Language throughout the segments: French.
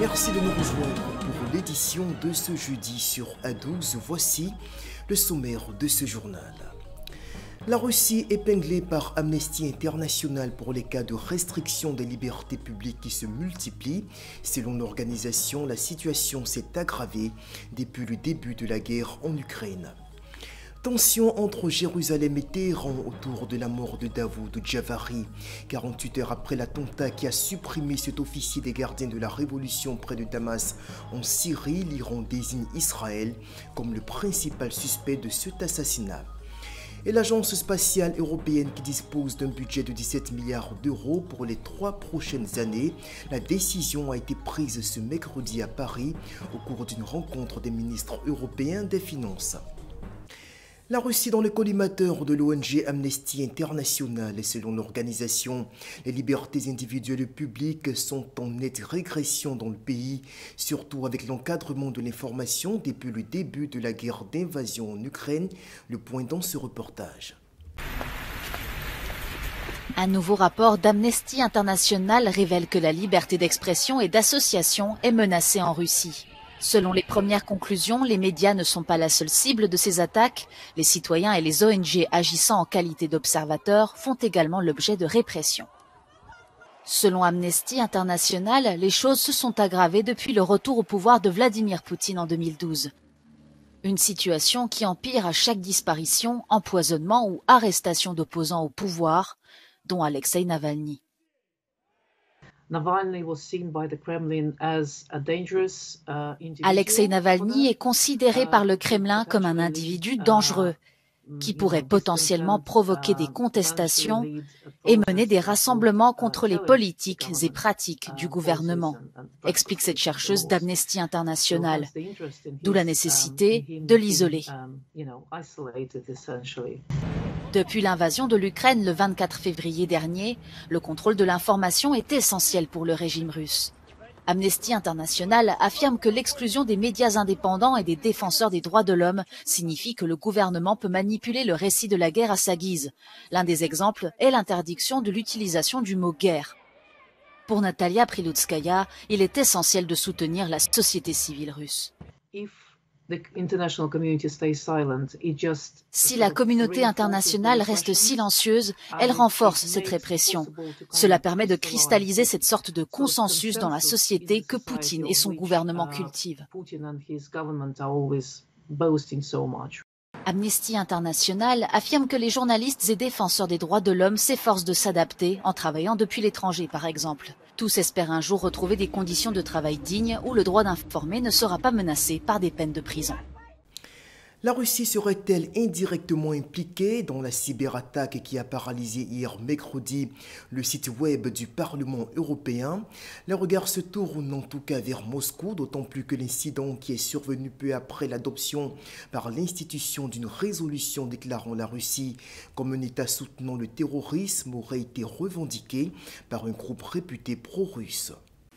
Merci de nous rejoindre pour l'édition de ce jeudi sur A12. Voici le sommaire de ce journal. La Russie épinglée par Amnesty International pour les cas de restriction des libertés publiques qui se multiplient. Selon l'organisation, la situation s'est aggravée depuis le début de la guerre en Ukraine. Tension entre Jérusalem et Téhéran autour de la mort de Davoud Javari. 48 heures après l'attentat qui a supprimé cet officier des gardiens de la révolution près de Damas en Syrie, l'Iran désigne Israël comme le principal suspect de cet assassinat. Et l'Agence spatiale européenne qui dispose d'un budget de 17 milliards d'euros pour les 3 prochaines années. La décision a été prise ce mercredi à Paris au cours d'une rencontre des ministres européens des Finances. La Russie dans le collimateur de l'ONG Amnesty International et selon l'organisation, les libertés individuelles publiques sont en nette régression dans le pays, surtout avec l'encadrement de l'information depuis le début de la guerre d'invasion en Ukraine. Le point dans ce reportage. Un nouveau rapport d'Amnesty International révèle que la liberté d'expression et d'association est menacée en Russie. Selon les premières conclusions, les médias ne sont pas la seule cible de ces attaques. Les citoyens et les ONG agissant en qualité d'observateurs font également l'objet de répression. Selon Amnesty International, les choses se sont aggravées depuis le retour au pouvoir de Vladimir Poutine en 2012. Une situation qui empire à chaque disparition, empoisonnement ou arrestation d'opposants au pouvoir, dont Alexei Navalny. Alexei Navalny est considéré par le Kremlin comme un individu dangereux qui pourrait potentiellement provoquer des contestations et mener des rassemblements contre les politiques et pratiques du gouvernement, explique cette chercheuse d'Amnesty International, d'où la nécessité de l'isoler. Depuis l'invasion de l'Ukraine le 24 février dernier, le contrôle de l'information est essentiel pour le régime russe. Amnesty International affirme que l'exclusion des médias indépendants et des défenseurs des droits de l'homme signifie que le gouvernement peut manipuler le récit de la guerre à sa guise. L'un des exemples est l'interdiction de l'utilisation du mot « guerre ». Pour Natalia Prilutskaya, il est essentiel de soutenir la société civile russe. Si la communauté internationale reste silencieuse, elle renforce cette répression. Cela permet de cristalliser cette sorte de consensus dans la société que Poutine et son gouvernement cultivent. Amnesty International affirme que les journalistes et défenseurs des droits de l'homme s'efforcent de s'adapter en travaillant depuis l'étranger, par exemple. Tous espèrent un jour retrouver des conditions de travail dignes où le droit d'informer ne sera pas menacé par des peines de prison. La Russie serait-elle indirectement impliquée dans la cyberattaque qui a paralysé hier mercredi le site web du Parlement européen? Les regards se tournent en tout cas vers Moscou, d'autant plus que l'incident qui est survenu peu après l'adoption par l'institution d'une résolution déclarant la Russie comme un État soutenant le terrorisme aurait été revendiqué par un groupe réputé pro-russe.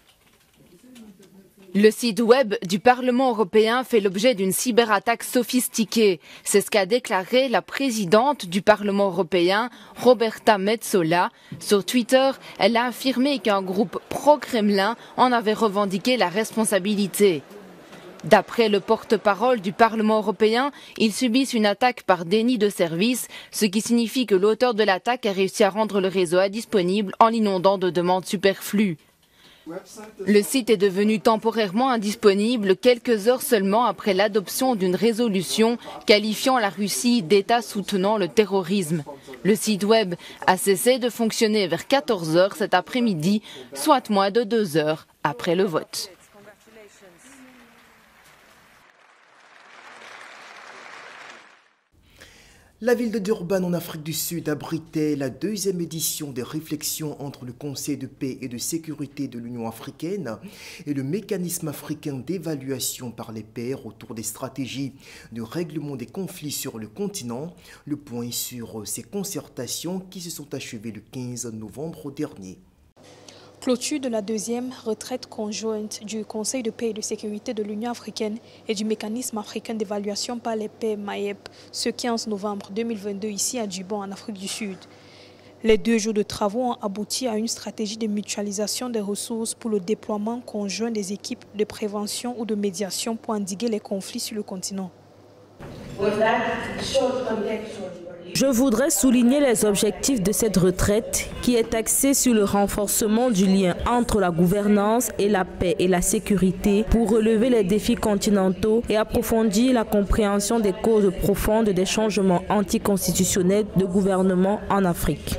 Le site web du Parlement européen fait l'objet d'une cyberattaque sophistiquée. C'est ce qu'a déclaré la présidente du Parlement européen, Roberta Metsola. Sur Twitter, elle a affirmé qu'un groupe pro-Kremlin en avait revendiqué la responsabilité. D'après le porte-parole du Parlement européen, ils subissent une attaque par déni de service, ce qui signifie que l'auteur de l'attaque a réussi à rendre le réseau indisponible en l'inondant de demandes superflues. Le site est devenu temporairement indisponible quelques heures seulement après l'adoption d'une résolution qualifiant la Russie d'État soutenant le terrorisme. Le site web a cessé de fonctionner vers 14 h cet après-midi, soit moins de 2 heures après le vote. La ville de Durban en Afrique du Sud abritait la 2e édition des réflexions entre le Conseil de paix et de sécurité de l'Union africaine et le mécanisme africain d'évaluation par les pairs autour des stratégies de règlement des conflits sur le continent. Le point sur ces concertations qui se sont achevées le 15 novembre dernier. Clôture de la 2e retraite conjointe du Conseil de paix et de sécurité de l'Union africaine et du mécanisme africain d'évaluation par les pairs MAEP ce 15 novembre 2022 ici à Durban en Afrique du Sud. Les 2 jours de travaux ont abouti à une stratégie de mutualisation des ressources pour le déploiement conjoint des équipes de prévention ou de médiation pour endiguer les conflits sur le continent. Je voudrais souligner les objectifs de cette retraite qui est axée sur le renforcement du lien entre la gouvernance et la paix et la sécurité pour relever les défis continentaux et approfondir la compréhension des causes profondes des changements anticonstitutionnels de gouvernement en Afrique.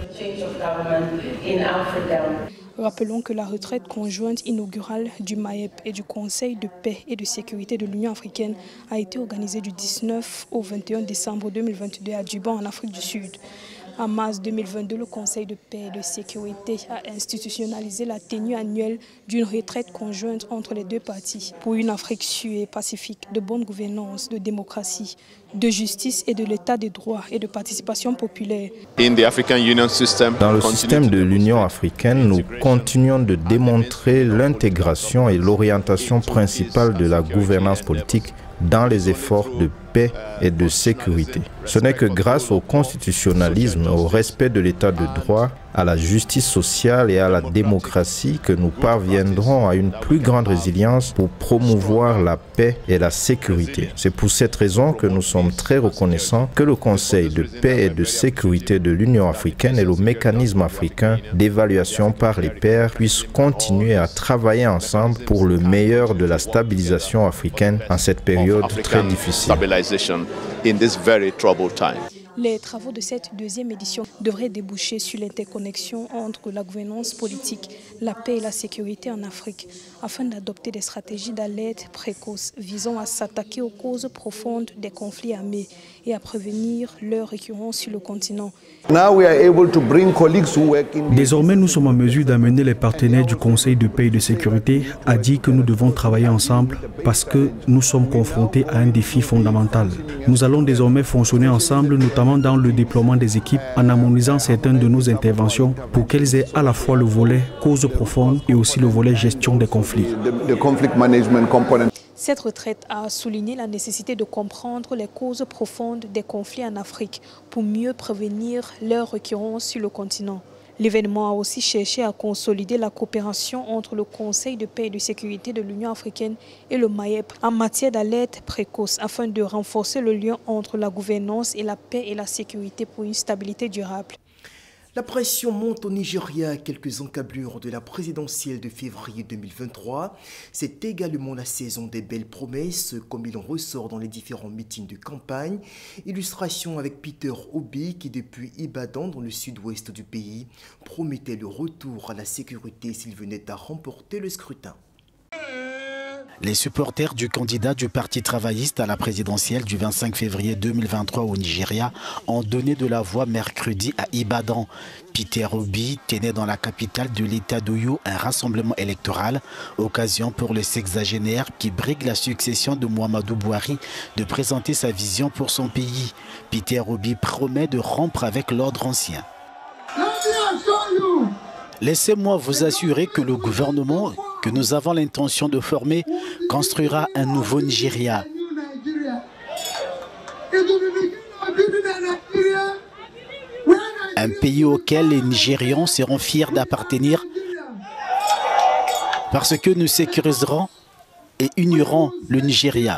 Rappelons que la retraite conjointe inaugurale du MAEP et du Conseil de paix et de sécurité de l'Union africaine a été organisée du 19 au 21 décembre 2022 à Durban, en Afrique du Sud. En mars 2022, le Conseil de paix et de sécurité a institutionnalisé la tenue annuelle d'une retraite conjointe entre les 2 parties pour une Afrique sûre et pacifique, de bonne gouvernance, de démocratie, de justice et de l'état des droits et de participation populaire. Dans le système de l'Union africaine, nous continuons de démontrer l'intégration et l'orientation principale de la gouvernance politique dans les efforts de paix et de sécurité. Ce n'est que grâce au constitutionnalisme, au respect de l'état de droit, à la justice sociale et à la démocratie que nous parviendrons à une plus grande résilience pour promouvoir la paix et la sécurité. C'est pour cette raison que nous sommes très reconnaissants que le Conseil de paix et de sécurité de l'Union africaine et le mécanisme africain d'évaluation par les pairs puissent continuer à travailler ensemble pour le meilleur de la stabilisation africaine en cette période très difficile. Les travaux de cette 2e édition devraient déboucher sur l'interconnexion entre la gouvernance politique, la paix et la sécurité en Afrique, afin d'adopter des stratégies d'alerte précoce visant à s'attaquer aux causes profondes des conflits armés et à prévenir leur récurrence sur le continent. Désormais, nous sommes en mesure d'amener les partenaires du Conseil de paix et de sécurité à dire que nous devons travailler ensemble parce que nous sommes confrontés à un défi fondamental. Nous allons désormais fonctionner ensemble, notamment dans le déploiement des équipes, en harmonisant certaines de nos interventions pour qu'elles aient à la fois le volet cause profonde et aussi le volet gestion des conflits. Cette retraite a souligné la nécessité de comprendre les causes profondes des conflits en Afrique pour mieux prévenir leur récurrence sur le continent. L'événement a aussi cherché à consolider la coopération entre le Conseil de paix et de sécurité de l'Union africaine et le MAEP en matière d'alerte précoce afin de renforcer le lien entre la gouvernance et la paix et la sécurité pour une stabilité durable. La pression monte au Nigeria à quelques encablures de la présidentielle de février 2023. C'est également la saison des belles promesses, comme il en ressort dans les différents meetings de campagne. Illustration avec Peter Obi qui, depuis Ibadan, dans le sud-ouest du pays, promettait le retour à la sécurité s'il venait à remporter le scrutin. Les supporters du candidat du Parti travailliste à la présidentielle du 25 février 2023 au Nigeria ont donné de la voix mercredi à Ibadan. Peter Obi tenait dans la capitale de l'État d'Oyo un rassemblement électoral, occasion pour le sexagénaire qui brigue la succession de Muhammadu Buhari de présenter sa vision pour son pays. Peter Obi promet de rompre avec l'ordre ancien. Laissez-moi vous assurer que le gouvernement que nous avons l'intention de former construira un nouveau Nigeria. Un pays auquel les Nigérians seront fiers d'appartenir parce que nous sécuriserons et unirons le Nigeria.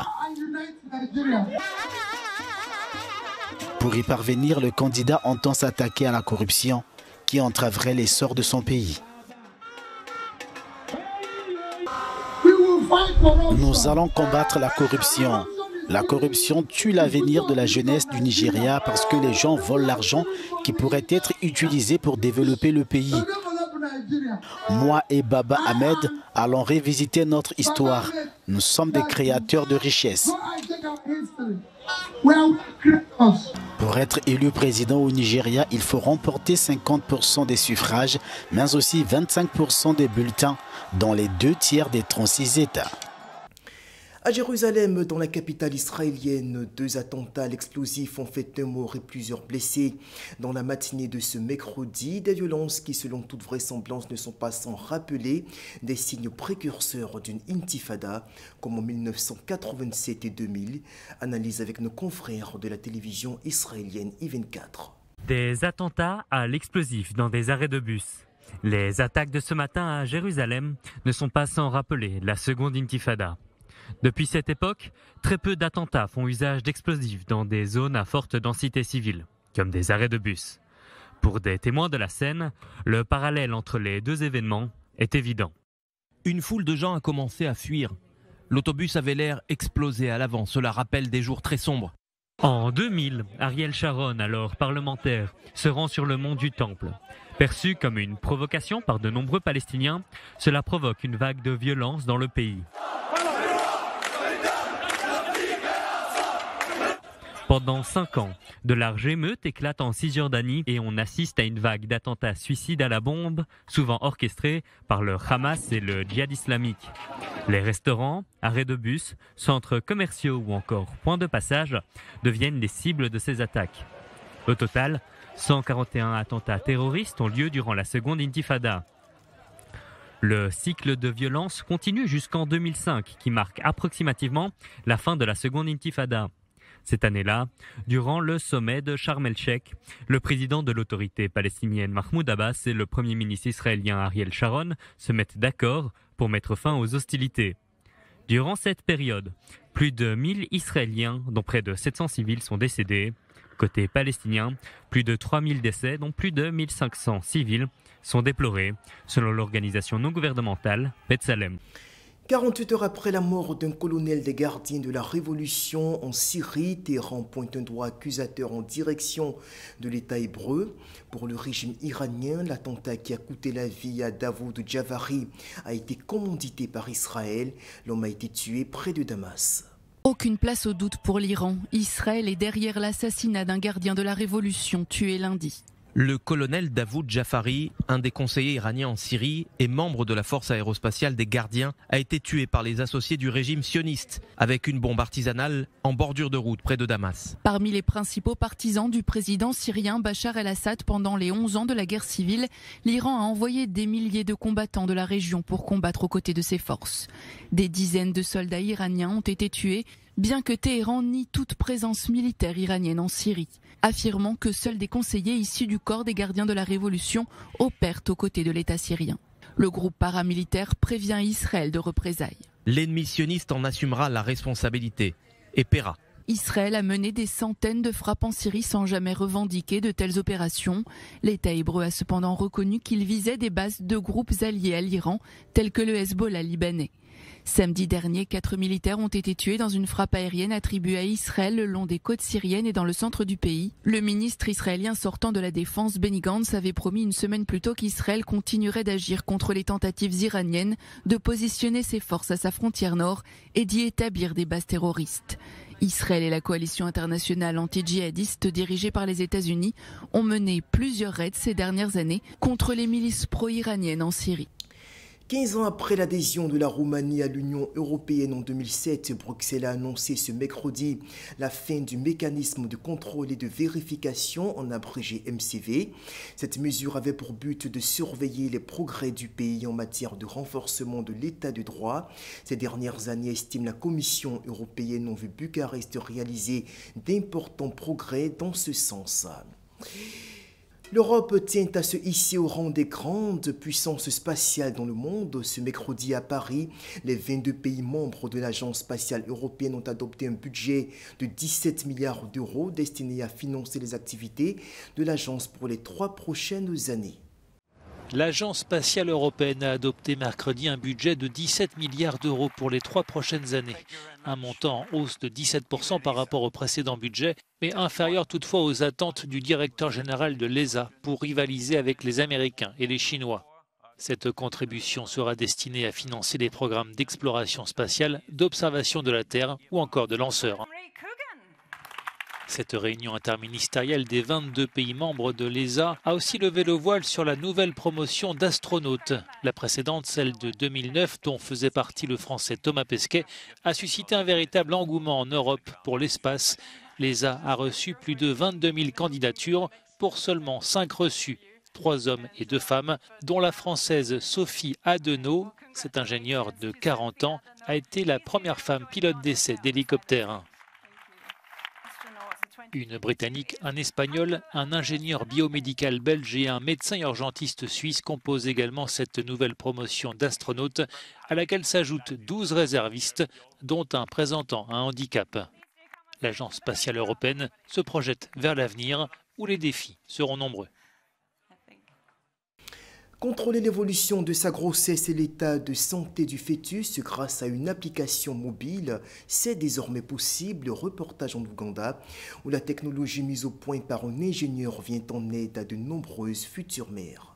Pour y parvenir, le candidat entend s'attaquer à la corruption qui entraverait l'essor de son pays. Nous allons combattre la corruption. La corruption tue l'avenir de la jeunesse du Nigeria parce que les gens volent l'argent qui pourrait être utilisé pour développer le pays. Moi et Baba Ahmed allons revisiter notre histoire. Nous sommes des créateurs de richesses. Pour être élu président au Nigeria, il faut remporter 50% des suffrages, mais aussi 25% des bulletins dans les 2/3 des 36 États. À Jérusalem, dans la capitale israélienne, 2 attentats à l'explosif ont fait 1 mort et plusieurs blessés. Dans la matinée de ce mercredi, des violences qui, selon toute vraisemblance, ne sont pas sans rappeler des signes précurseurs d'une intifada, comme en 1987 et 2000. Analyse avec nos confrères de la télévision israélienne I24. Des attentats à l'explosif dans des arrêts de bus. Les attaques de ce matin à Jérusalem ne sont pas sans rappeler la seconde intifada. Depuis cette époque, très peu d'attentats font usage d'explosifs dans des zones à forte densité civile, comme des arrêts de bus. Pour des témoins de la scène, le parallèle entre les deux événements est évident. Une foule de gens a commencé à fuir. L'autobus avait l'air explosé à l'avant, cela rappelle des jours très sombres. En 2000, Ariel Sharon, alors parlementaire, se rend sur le mont du Temple. Perçu comme une provocation par de nombreux Palestiniens, cela provoque une vague de violence dans le pays. Pendant 5 ans, de larges émeutes éclatent en Cisjordanie et on assiste à une vague d'attentats suicides à la bombe, souvent orchestrés par le Hamas et le djihad islamique. Les restaurants, arrêts de bus, centres commerciaux ou encore points de passage deviennent les cibles de ces attaques. Au total, 141 attentats terroristes ont lieu durant la seconde intifada. Le cycle de violence continue jusqu'en 2005, qui marque approximativement la fin de la seconde intifada. Cette année-là, durant le sommet de Sharm el-Sheikh, le président de l'autorité palestinienne Mahmoud Abbas et le premier ministre israélien Ariel Sharon se mettent d'accord pour mettre fin aux hostilités. Durant cette période, plus de 1000 Israéliens, dont près de 700 civils, sont décédés. Côté palestinien, plus de 3000 décès, dont plus de 1500 civils, sont déplorés, selon l'organisation non gouvernementale B'Tselem. 48 heures après la mort d'un colonel des gardiens de la révolution en Syrie, Téhéran pointe un doigt accusateur en direction de l'État hébreu. Pour le régime iranien, l'attentat qui a coûté la vie à Davoud Javari a été commandité par Israël. L'homme a été tué près de Damas. Aucune place au doute pour l'Iran. Israël est derrière l'assassinat d'un gardien de la révolution tué lundi. Le colonel Davoud Jafari, un des conseillers iraniens en Syrie et membre de la force aérospatiale des gardiens, a été tué par les associés du régime sioniste avec une bombe artisanale en bordure de route près de Damas. Parmi les principaux partisans du président syrien Bachar el-Assad pendant les 11 ans de la guerre civile, l'Iran a envoyé des milliers de combattants de la région pour combattre aux côtés de ses forces. Des dizaines de soldats iraniens ont été tués, bien que Téhéran nie toute présence militaire iranienne en Syrie, affirmant que seuls des conseillers issus du corps des gardiens de la révolution opèrent aux côtés de l'État syrien. Le groupe paramilitaire prévient Israël de représailles. L'ennemi sioniste en assumera la responsabilité et paiera. Israël a mené des centaines de frappes en Syrie sans jamais revendiquer de telles opérations. L'État hébreu a cependant reconnu qu'il visait des bases de groupes alliés à l'Iran, tels que le Hezbollah libanais. Samedi dernier, 4 militaires ont été tués dans une frappe aérienne attribuée à Israël le long des côtes syriennes et dans le centre du pays. Le ministre israélien sortant de la Défense, Benny Gantz, avait promis une semaine plus tôt qu'Israël continuerait d'agir contre les tentatives iraniennes de positionner ses forces à sa frontière nord et d'y établir des bases terroristes. Israël et la coalition internationale anti-djihadiste dirigée par les États-Unis ont mené plusieurs raids ces dernières années contre les milices pro-iraniennes en Syrie. 15 ans après l'adhésion de la Roumanie à l'Union européenne en 2007, Bruxelles a annoncé ce mercredi la fin du mécanisme de contrôle et de vérification, en abrégé MCV. Cette mesure avait pour but de surveiller les progrès du pays en matière de renforcement de l'état de droit. Ces dernières années, estime la Commission européenne, ont vu Bucarest réaliser d'importants progrès dans ce sens. L'Europe tient à se hisser au rang des grandes puissances spatiales dans le monde. Ce mercredi à Paris, les 22 pays membres de l'Agence spatiale européenne ont adopté un budget de 17 milliards d'euros destiné à financer les activités de l'agence pour les 3 prochaines années. L'Agence spatiale européenne a adopté mercredi un budget de 17 milliards d'euros pour les 3 prochaines années. Un montant en hausse de 17% par rapport au précédent budget, mais inférieur toutefois aux attentes du directeur général de l'ESA pour rivaliser avec les Américains et les Chinois. Cette contribution sera destinée à financer les programmes d'exploration spatiale, d'observation de la Terre ou encore de lanceurs. Cette réunion interministérielle des 22 pays membres de l'ESA a aussi levé le voile sur la nouvelle promotion d'astronautes. La précédente, celle de 2009, dont faisait partie le Français Thomas Pesquet, a suscité un véritable engouement en Europe pour l'espace. L'ESA a reçu plus de 22 000 candidatures pour seulement 5 reçus, 3 hommes et 2 femmes, dont la Française Sophie Adenau, cette ingénieure de 40 ans, a été la première femme pilote d'essai d'hélicoptère. Une Britannique, un Espagnol, un ingénieur biomédical belge et un médecin urgentiste suisse composent également cette nouvelle promotion d'astronautes à laquelle s'ajoutent 12 réservistes, dont un présentant un handicap. L'Agence spatiale européenne se projette vers l'avenir où les défis seront nombreux. Contrôler l'évolution de sa grossesse et l'état de santé du fœtus grâce à une application mobile, c'est désormais possible. Reportage en Ouganda, où la technologie mise au point par un ingénieur vient en aide à de nombreuses futures mères.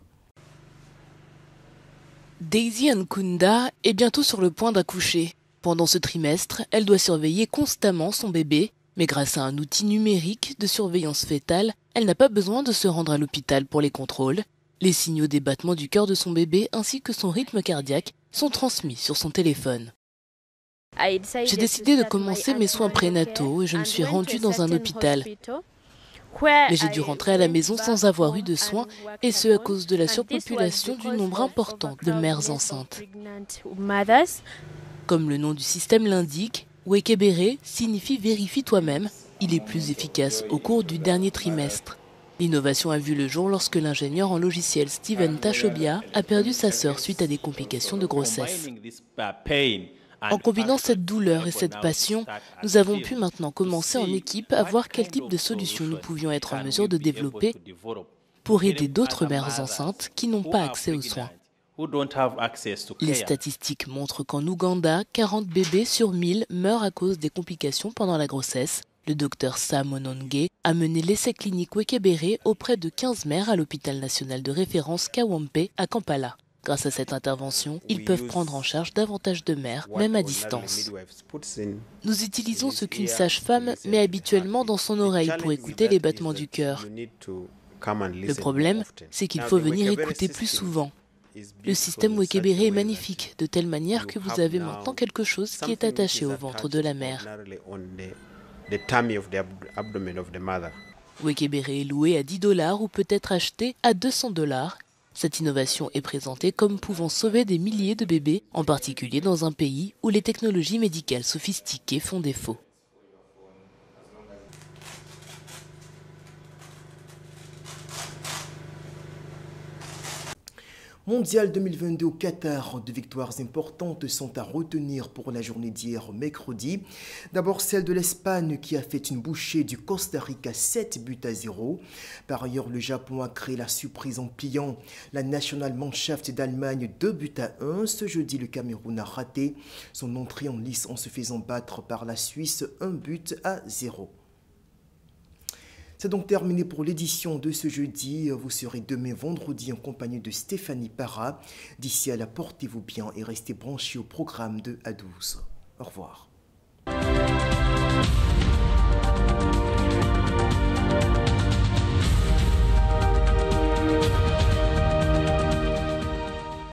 Daisy Nkunda est bientôt sur le point d'accoucher. Pendant ce trimestre, elle doit surveiller constamment son bébé, mais grâce à un outil numérique de surveillance fœtale, elle n'a pas besoin de se rendre à l'hôpital pour les contrôles. Les signaux des battements du cœur de son bébé ainsi que son rythme cardiaque sont transmis sur son téléphone. J'ai décidé de commencer mes soins prénataux et je me suis rendue dans un hôpital. Mais j'ai dû rentrer à la maison sans avoir eu de soins, et ce à cause de la surpopulation du nombre important de mères enceintes. Comme le nom du système l'indique, Wekebere signifie « vérifie toi-même ». Il est plus efficace au cours du dernier trimestre. L'innovation a vu le jour lorsque l'ingénieur en logiciel Steven Tachobia a perdu sa sœur suite à des complications de grossesse. En combinant cette douleur et cette passion, nous avons pu maintenant commencer en équipe à voir quel type de solution nous pouvions être en mesure de développer pour aider d'autres mères enceintes qui n'ont pas accès aux soins. Les statistiques montrent qu'en Ouganda, 40 bébés sur 1000 meurent à cause des complications pendant la grossesse. Le docteur Sam Ononge a mené l'essai clinique Wekebere auprès de 15 mères à l'hôpital national de référence Kawampe à Kampala. Grâce à cette intervention, ils peuvent prendre en charge davantage de mères, même à distance. Nous utilisons ce qu'une sage-femme met habituellement dans son oreille pour écouter les battements du cœur. Le problème, c'est qu'il faut venir écouter plus souvent. Le système Wekebere est magnifique, de telle manière que vous avez maintenant quelque chose qui est attaché au ventre de la mère. Wekebere est loué à $10 ou peut être acheté à $200. Cette innovation est présentée comme pouvant sauver des milliers de bébés, en particulier dans un pays où les technologies médicales sophistiquées font défaut. Mondial 2022 au Qatar, de victoires importantes sont à retenir pour la journée d'hier mercredi. D'abord celle de l'Espagne qui a fait une bouchée du Costa Rica 7-0. Par ailleurs, le Japon a créé la surprise en pliant la Nationalmannschaft d'Allemagne 2-1. Ce jeudi, le Cameroun a raté son entrée en lice en se faisant battre par la Suisse 1-0. C'est donc terminé pour l'édition de ce jeudi. Vous serez demain vendredi en compagnie de Stéphanie Para. D'ici là, portez-vous bien et restez branchés au programme de A12. Au revoir.